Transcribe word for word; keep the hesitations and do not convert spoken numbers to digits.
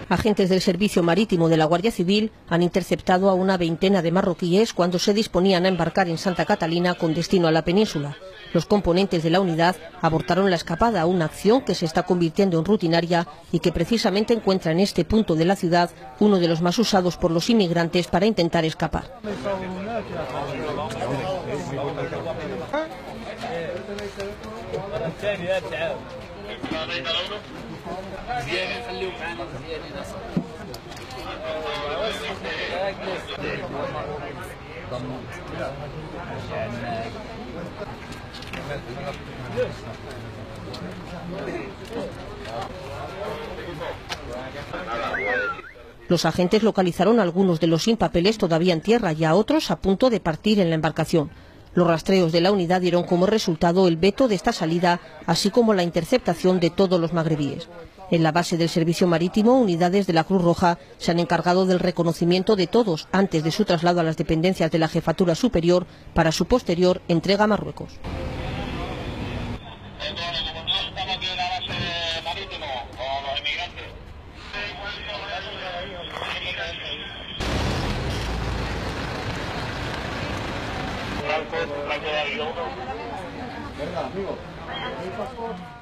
Agentes del Servicio Marítimo de la Guardia Civil han interceptado a una veintena de marroquíes cuando se disponían a embarcar en Santa Catalina con destino a la península. Los componentes de la unidad abortaron la escapada, una acción que se está convirtiendo en rutinaria y que precisamente encuentra en este punto de la ciudad uno de los más usados por los inmigrantes para intentar escapar. Los agentes localizaron a algunos de los sin papeles todavía en tierra y a otros a punto de partir en la embarcación. Los rastreos de la unidad dieron como resultado el veto de esta salida, así como la interceptación de todos los magrebíes. En la base del servicio marítimo, unidades de la Cruz Roja se han encargado del reconocimiento de todos antes de su traslado a las dependencias de la Jefatura Superior para su posterior entrega a Marruecos. ¿Verdad, amigo?